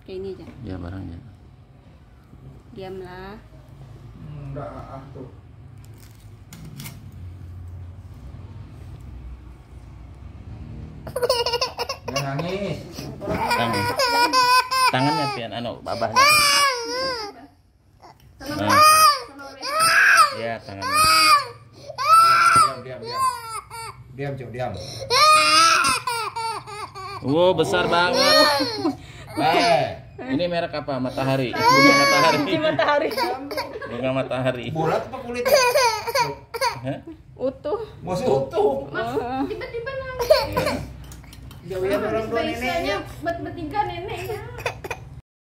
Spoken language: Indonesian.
pakai ini aja. Ya barangnya. Diamlah. Enggak tuh. Jangan nangis. Tangannya pian babahnya. Ya tangannya. Diam. Diam, Cuk, diam. Wow, besar banget. Ini merek apa? Matahari. Bunga matahari. Bunga matahari. Bulat apa kulit? Hah? Utuh. Masih utuh. Tiba-tiba nangis. Jauhin orang tua neneknya. Biasanya bertiga neneknya.